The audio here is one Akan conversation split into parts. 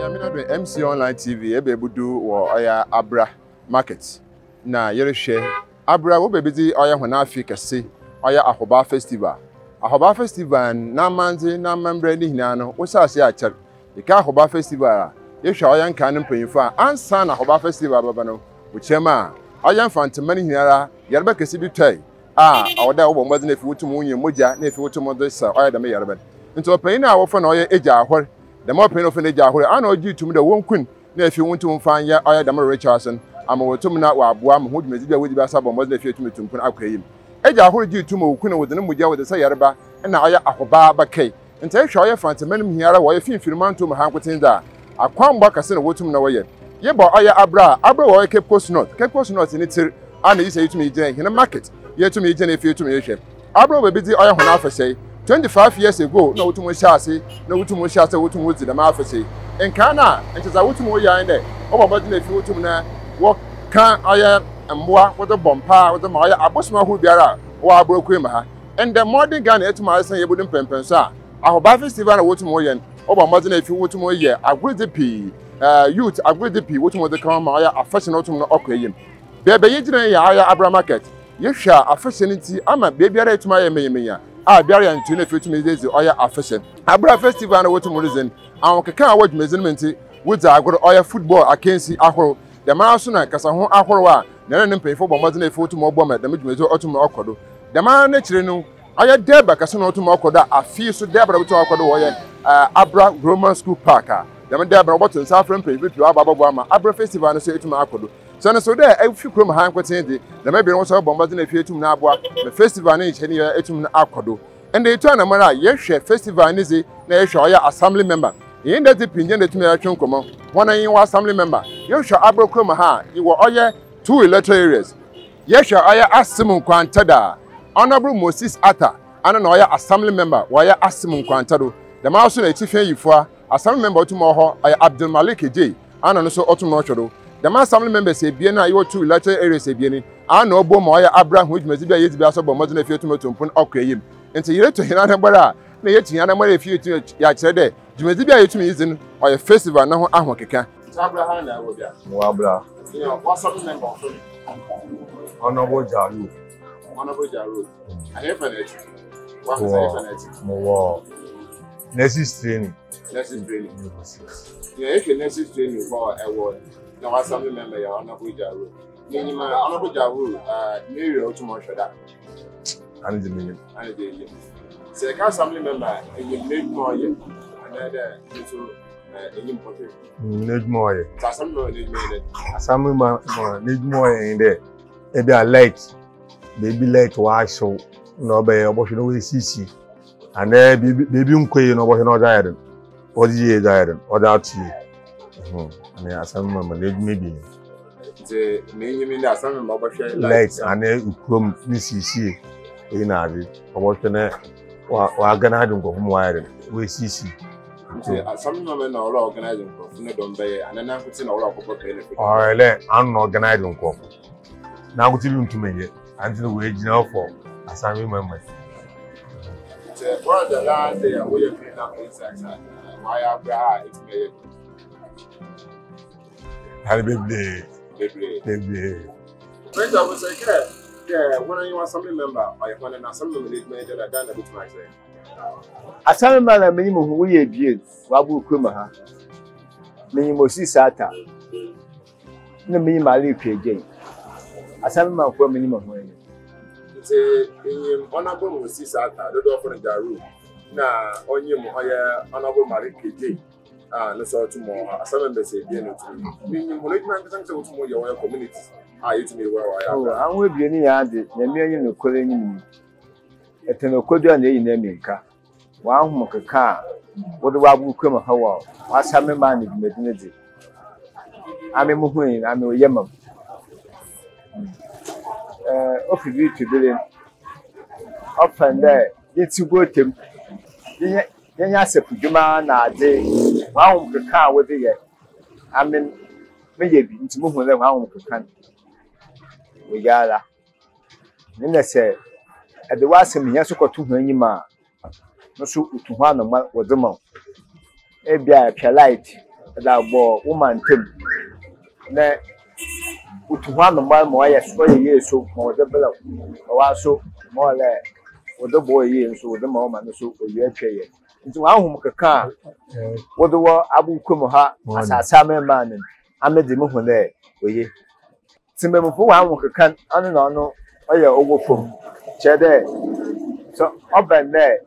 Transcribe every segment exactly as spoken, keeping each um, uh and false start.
mcOnlineTv ebe budu wo oya Abura market na yereshe Abura wo bebidi oya hona Africa se oya Ahoba festival Ahoba festival na manzi na membre ni hina no wo sase a cher ika Ahoba festival yehwa oya nka ne mpanyifo a ansa na Ahoba festival baba no wo chema oya mfantemani hinara yarba kesi bi tai a awoda wo bombazi na fi wotum unye moja na fi wotum odesa oya da me yarba nti opanyin a wo fa na oya eja ahor the more pain of an age, I know you to me the one queen. If you want to find ya, I am a Richardson. I'm a two minute wabwam who may be with the Bassab was the future to put up him. Age I heard you to move queen with the name with the Sayarba, and now I Ahoba Bakay. And tell you, I find a man here while you feel for man to my hand within that. I come back as a wotum no way. Ye but I Abra, Abra or kept post not, kept post not in it, and you say to me, Jane, in a market. Yet to me, Jane, if you to me, Abra will be the oil half a say. twenty-five years ago, no to Mushasi, no to Mushasa, to Muzi, the Mafasi. And Kana, and as I would to Moya in there, over but if you to me, what can I am and what with the bompa with the Maya, I was my who be out, or I broke him. And the modern gun at my son, you wouldn't pempensa. Our Bar Festival, what to Moyan, over Martin, if you would to Moya, I would the P, youth, I would the P, what was the come Maya, a fashion autumn okay. Baby, you didn't Abra market. You shall a fascinity, I'm a baby right to my Maya. Ah, Barry and Tuna fit me days oil affection. Abura festival and what reason. I can watch measurement with the agro oil football. I can see Ahoro. The Marasuna, Casaho Ahora, Neran pay for Bomazine photo more bomber, the Midmezo Automo Ocodo. The man naturally knew I had Deba Casino Automocoda, I feel so Debra to Ocodo, Abra Roman School Parker. The man Debra Watson, South Pay with Ababa, Abra festival and say to Macodo. So, so there, if you come hang with the maybe also bombarding a few to Nabwa, the festival in each year, etum Akodo. And they turn a mara, yes, festival is a assembly member. In that opinion, that me a chunk come on. One in your assembly member, you shall Abra Comaha, you were all two electoral areas. Yes, I ask Simon Quantada, Honorable Moses Atta, and an oya assembly member, why I ask Simon Quantado. The mouse in a chief you for assembly member tomorrow, I Abdul Malik J, and also Automochodo. The man assembly members say, Biena, you two electoral areas, Bieni. I know Bomoya Abraham, which may be a year to more than a few to put okay him. Until you to Hinabara, yet Yanama, if you to Yachade, you may be a to me in or a festival now. I'm okay. Abraham, I will be Wabra. You know, what's up, member? Honorable Jaru. Honorable Jaru. I have an edge. What is it? More. Nessus training. Nessus training. Yeah, if you Nessus training for a word. No, I assembly member, your Honorable Jaru. Meaning, my Honorable Jaru, uh, near your automotive. And the million. And the million. So, I assembly member, and you need more yet. Another little important. Need more yet. Assembly need more. Assembly need more in there. If they are late, they be late to watch so. No, by abortion over C C. And there be baby uncle, you know what you're not tired. Or the year tired, or that year. And I assembly member need maybe. The meaning that some of the lights and then come C C in Adi. I was going to organize them from wire with C C. Some women are organizing from Bombay and then I'm putting all of the or let unorganized them come. Now, what you to me until we now for assembly members. What the last day we have been up inside. Why are it's made? Happy birthday. Baby. Friends, I was like, yeah, when you are assembly member, I want an assembly manager that done a bit much. Assembly member, minimum who we did, Wabu Kumaha, minimum Sata, no minimum leave again. Assembly member for minimum way. It's a honorable Sata, the door for the Jaru. Now, on your honorable Marie J. Ah, no, so tomorrow, as some members say, being to me. Being in Policeman, to tomorrow, your community. I used to be where I am. I will be any added, the million of calling at an Okodia name in America. One mock a car, what the Wabu come a how, what's having money in Medinity. I'm a Muhin, I'm a Yemen. Uh, off you to billion. Up and there, it's a good team. Then I said, Juma, na day, one could car with the year. I mean, maybe into move with them, one could can. We gather. Then I said, at the last time, yes, got two million ma. No, so to one of my was the month. A beer, a light, da bo woman tem na utuwa no ma mo ya so ye so mo de bela wa so mo le wo de bo ye so wo de ma ma no so o ye atwa ye nti wa hu mkeka wo de wo abukom ha asasa memba ne amedi mu hu le oye timemfo wa hu mkeka anu na no oye ogofom chede so oben ne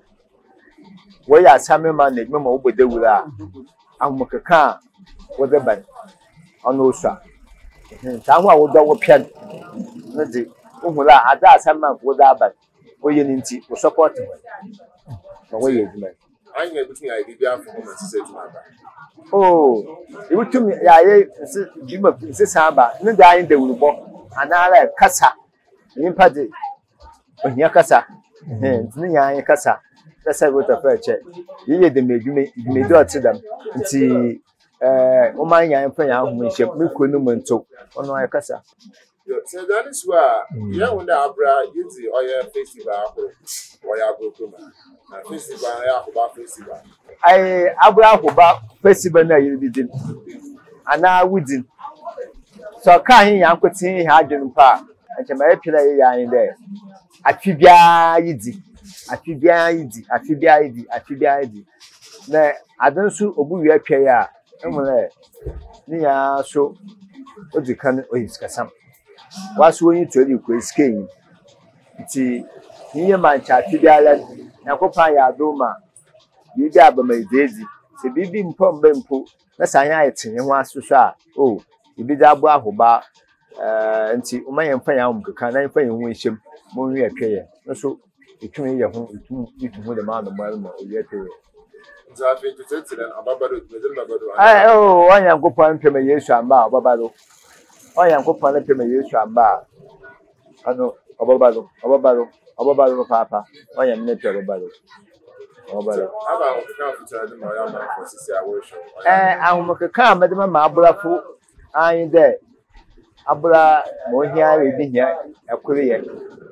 wo ya asame man ne mema wo bodewura hu mkeka wo de ban anu so Tamu a wodo wo pian no de uhula ada asama wo da ba oye ni nti wo support no wo ye djuma anya bitin ya bibia for moment se djuma ba oh e bitum ya ye se djuma se samba ne da yin de wurbo anara kasa nimpa de ohia kasa eh ntini ya yin kasa da sai go ta fa che ye de medwume medu atidam nti eh o man yan fa yan hu nche me ko no manto ono ay kasa yo se that is why ya wonder Abura yuzi oya festival ko oya Abura na festival ya Ahoba festival ai Abura Ahoba festival na yiri bidin ana wudin so ka hin yan kwatin ha adwun pa anche ma epira ye yan de atwibia yidi atwibia yidi atwibia yidi atwibia yidi na adansu obu wi atwa ya emule ni ya so odikan oyiskasam waso yin tori ko skeyin ti niye mancha tibiala nakopa ya doma bibi abamaidezi se bibi mpom bempo na sanya ayetene ho asoso a o bibi da abo Ahoba eh nti umaye mfa ya umkeka na mfa yehu ehyem mo nwi atweye so etwun ye ho etun etun de ma no ma ma oye atweye zafi to tsetsen ababado medel babado ai o anya nkopon mpema Yesu amba ababado oya nkopon mpema Yesu amba ano ababado ababado ababado papa oya mnepe ababado ababado aba okeka futa de ma ya ma for sisi aworship eh ahumokeka amede ma abulafo ayin de abula mo hia rebi hia akuri ye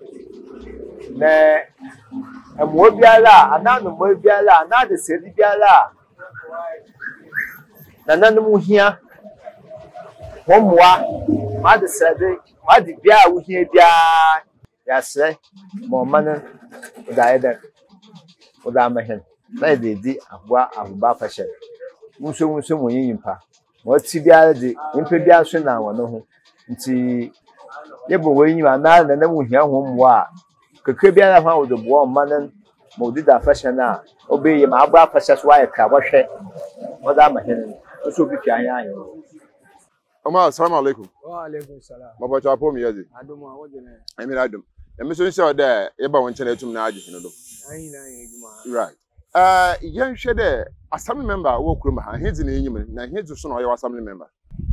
na emo biala ananu mo biala anade sedi biala na nanu hia homwa made sedi made bia wo hia bia ya se mo man da eden o da mahen na de di Abura Ahoba fashion muso muso mo yimpa mo ti biala de impe bia so na wono ho nti yebo wo yima na na mu hia homwa keke bia na fa wo de bo man mo di da fashion na obe ma Abura fashion so ya ka bo hwe o da mahen so bi fian ya ayo Oma assalamu alaikum wa alaikum salam baba cha po mi yazi adum a wode na emi adum emi so nse oda ye ba won chene etum na agi no do ayi na yeguma right uh yen hwe de assembly member wo kurum ha hezi na enyim na hezi so na oye assembly member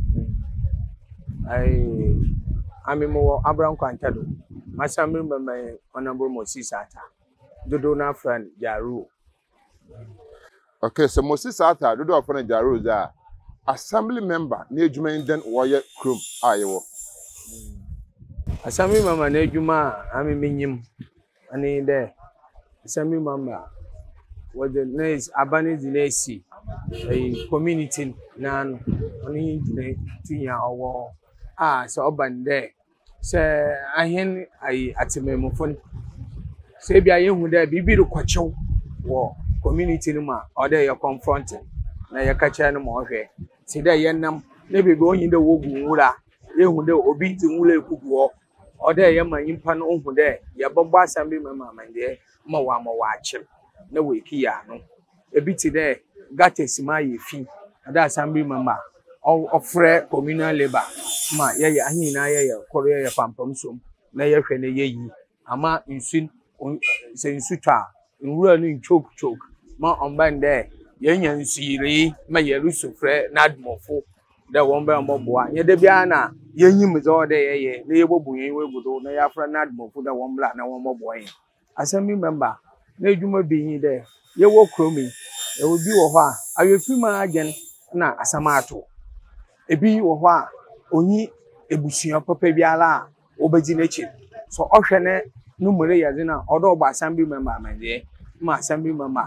ai ami mo Abura Kwantado assembly member honorable Moses Ata dodo na friend Jaru okay so Moses Ata dodo of friend Jaru za assembly member na ejuma den woye kurum ayewo assembly member na ejuma ami menyim ani de assembly member what the next abani dinesi a community nan oni de tinya owo ah so oban de se ahen ai atememufon se bia yehu de bibi ru kwachew wo community no ma o de ye confront na ye kacha no mo hwe se de ye nam na bibi onyi de wogu nwura yehu de obi ti nwura ekuguo o de ye manyimpa no hu de ye bogbo assembly member man de ma wa ma wa achim na weki ya no ebiti de gates ma ye fi ada assembly member ofre communal labor ma ye ye ahin na ye ye koro ye pampam som na ye hwe na ye yi ama nsun se nsutwa nwura no nchok chok ma omban de ye nya nsiri ma ye rusufre na admofo de won ba mboboa ye de bia na ye nyim zo de ye ye na ye bobu ye we gudo na ya fra na admofo de won bla na won mboboa ye assembly member na ejuma bi de ye wo kromi e wo bi wo ho a ayefi ma agen na asamato ebi wo ho a onyi ebusuan papa biala obeji nechi so ohwe ne numere yaze na odo gba assembly member amande ma assembly member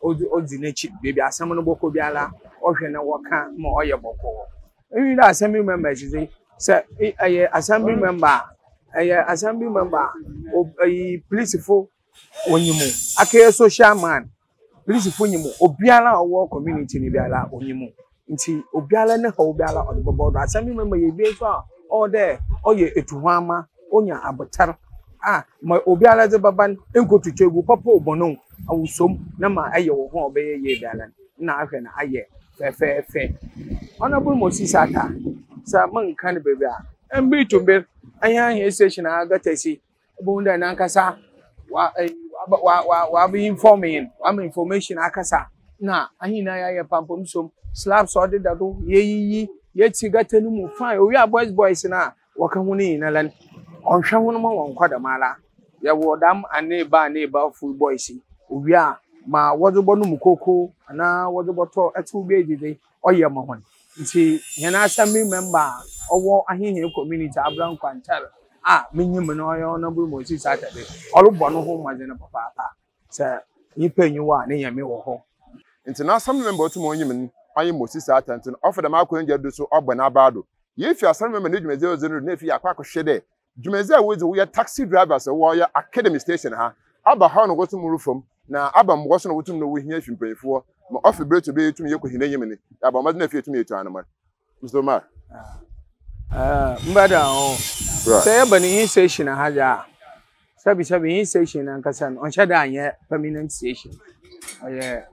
odi nechi baby asem no boko biala ohwe na woka ma oye boko even the assembly members say say aye assembly member aye assembly member aye police fo onyimu akaye social man police fo nyimu obiala owo community ni biala onyimu nti obiala ne ha obiala odbobo assembly member ye bi so all there oye etuhama onya abotar ah ma obiala ze baban enkotuchegu papa obono awusom na ma aye wo ho obeye ye biala na ahwe na aye fe fe fe honorable Moses ata sa man kan bebe a embi tumbe anya he station aga tasi bunda na kasa wa wa wa wa be informing am information akasa na ahina ya ya pampom som slab so de dado yeyi yeti gatanu mu fine owi a boys boys na waka huni na lan onhwa hono ma won kwada mala ya wodam ane ba ane ba full boys owi a ma wodobo no mukoko na wodobo to etu be ejide oye ma hon nti yana assembly member owo ahihe community Abura Kwantal ah menyim no oyo Honorable Moses Saturday olubo no ho maze na papa papa sa yipa nyiwa na yame wo ho nti na assembly member otu mo nyim ayi Moses Saturday nti offer dem akwenje do so ogbo na abado ye fi assembly member ne dwumeze zero zero na fi akwa akohwede dwumeze awozi wo ya taxi drivers wo ya academy station ha aba ha no gotu muru fom na aba mgo so no wotum no wo hia fi mpanyefo ma offer break to be tum ye ko hina yim ni aba ma na fi tum ye tu anama Mister Omar ah mbada o say bani hin station haja sabi sabi hin station an kasan on shada anye permanent station oye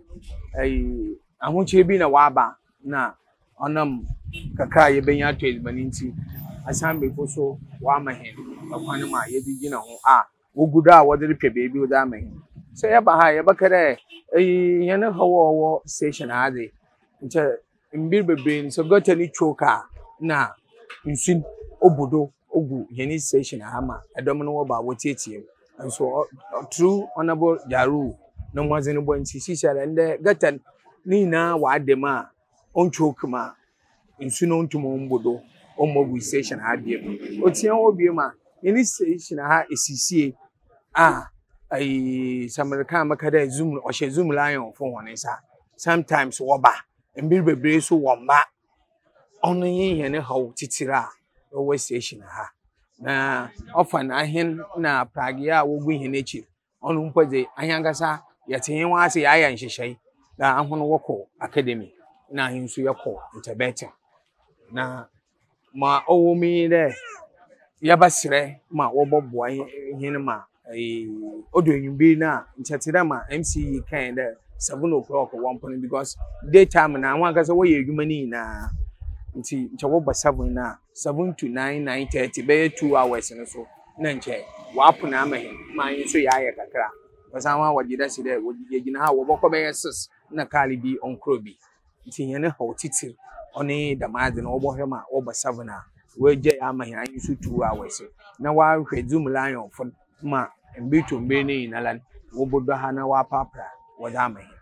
ai ahunche bi na waba na onam kaka ye benya to ezbaninti asan be foso wa mahen akwan ma ye bi gina ho a wogudo a wode repɛ bebi wo da mahen say ya ba ha ye bakare ai yana hawo wo station haje nche mbir bebre so gotani choka na nsin obodo ogu yeni station hama edom no wo ba wotetie and so true honorable Jaru no mwazini bo nti sisala nde gatan ni na wa adema onchokuma nsin ontumo mbodo omogu station ha biem otien obiem a yeni station ha esisie ah ai samarika makada zoom o she zoom lion fo wonesa sometimes wo ba mbir bebre so womba ono yin ne hawo titira o station ha na ofan ahin na pragia wogu hin echi onu mpaze ahyankasa yetin wa ase ya ya nhyehyai na ahono woko academy na hinsu yako interbeting na ma owomi de yabasire ma wobobbo hin ma eh odoyumbi na nchatira ma M C E kind de seven o'clock one point because daytime na ahyankasa wo ye adwumani na nti nchawo ba seven na seven to nine nine thirty be two hours no so na nche wapo na amahin ma yin so ya ya kakra basanwa wagida si de wogigina ha wo bokọ be six na kali bi onkrobi nti yene ha otiti oni damade na obo hema oba seven na weje amahin ayin so two hours na wa hwe zoom lion fo ma mbito mbe ni na lan wo bodo ha na wa papra wo da amahin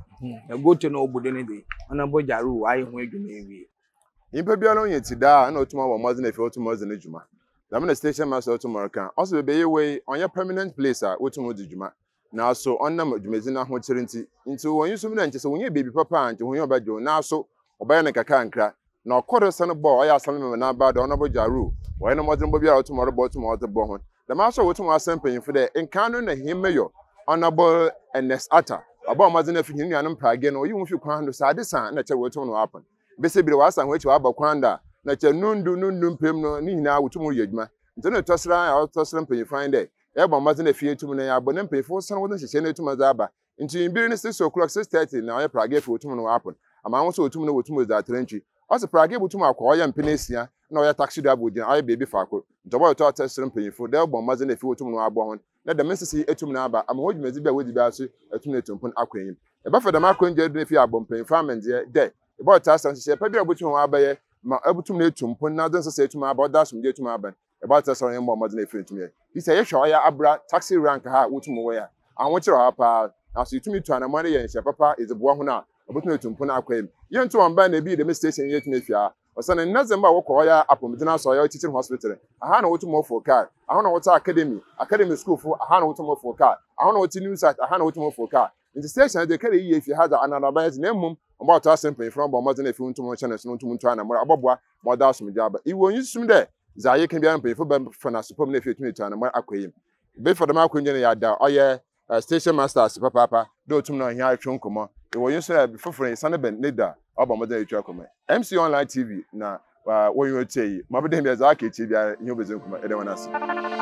na goto na obodo ne de ona bo Jaru ayi ho adwuma ewie impe bia no yeti da na otuma wo mazi na fi otuma mazi na djuma da me station master otuma kan also be ye we onye permanent place a otuma di djuma na so onnam djumezi na ho chirinti nti won yusum na nchese wonye baby papa anti wonye obajo na so obaya na kaka nkra na okodo san bo oya asam na ba da Honorable Jaru wo no modin bo bia otuma ro bo otuma otebo ho da ma so otuma asempanyin fu de nkano na himmeyo Honorable Ernest Atta aba mazi na fi hinu anum prage no yi wo fi kwan do sa de san na che wo otuma no happen besebire wasa hwechi wa bakwanda na che nundu nundu mpem no ni nyina wotumu yedwuma ntene tosra ya tosra mpem find e e bo maze na fie tum na ya bo na mpem fo san wo nhyehyɛ na tum za aba nti mbiri ni six o'clock six thirty na oye prage fi wotumu no happen ama wo so wotumu no wotumu za trentry ose prage wotumu akwa oye mpem esia na oye taxi driver odin oye baby faako ntobo to tosra mpem fo de bo maze na fi wotumu no abo ho na de mensisi etum na aba ama hodwumezi bia wodi bia so etum na tumpon akwanyim e ba fa da makwanje de fi abo mpem farming de about thousand she pay obutu won abaye ma obutum na etumpon na don se etum about that some etum aban about thousand yen more modern efitum ye he say ye hwa ya Abura taxi rank ha wotum wo ya anwo kire ha pa na so etumi tu anamane ye she papa ezebo ho na obutum etumpon akwem ye nto wan ba na bi de station ye tumi afia osana nazemba wo ko ya apomdina so ya teaching hospital aha na wotum for car aha na wota academy academy school for aha na wotum for car aha na woti new site aha na wotum for car nti station de kare yi efi haza ananabayes na emum about to simple from bo modern efi untum channel no untum ntu ana mo aboboa mo da asomje aba iwo yisum de za ye kan bia mpe fo ba fana supom na efi tumi tu ana mo akoyim be for dem akonje ne ya da oye station masters papa papa do tum na hia atwe nkomo iwo yisum foforo isane ben ne da aba modern etu akomo M C Online T V na wo yo tei mabede bia za aka echi bia hia obezin nkomo ede wana se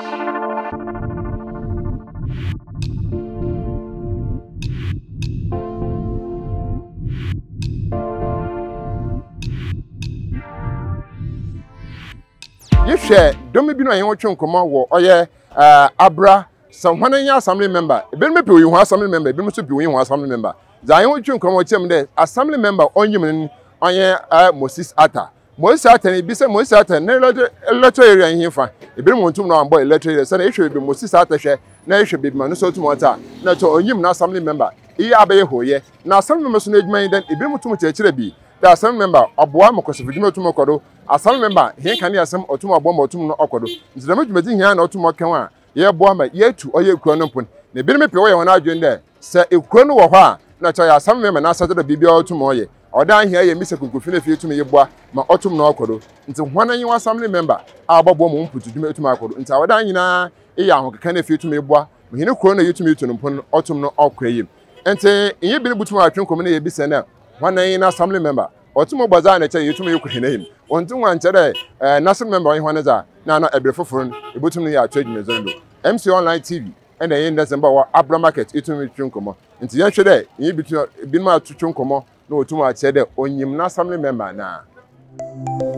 Yehwe domi bi no yen wotwe nkomo wo oye Abura someone nya assembly member e be me pe hu assembly member e be me so pe hu assembly member za yen wotwe nkomo chem de assembly member onyim onye Moses Ata Moses Ata ni bi se Moses Ata na electoral area yin fa e be mo ntum na ambo electoral area se na ehwe be Moses Ata hwe na ehwe be ma no so tum ota na to onyim na assembly member iya abaye hoye na assembly member so na edwuma yin den e be mo tum kire bi the assembly member aboa mokoso fidimo otum okodo assembly member he kan asem otum aboa otum no okodo nzidama dwumadi hia na otum okan a ye boa ma ye tu oye ekuro no mpon na bi me pe wo ye wona adwen de se ekuro no wo ho a na cha ya assembly member na asade da bibia otum oye odan hia ye mise kunkufi na fi otum ye boa ma otum no okodo nti hwana yin assembly member ababo mo mputu dwuma otum akodo nti odan nyina e ya ahokeka na fi otum ye boa hine kuro na yotum yitu no mpon otum no okoyim nti yin bi ne butum atwen kom na ye bi se na One na assembly member, Otumo Baza and you to me you name. On two one today, national member in Juanaza, Nana Ebrefofun, the bottom of trade Mezondo. M C Online T V, and the end December Abura Market, it to me Chunkomo. Until yesterday, you be my to Chunkomo, no too much said on your assembly member now.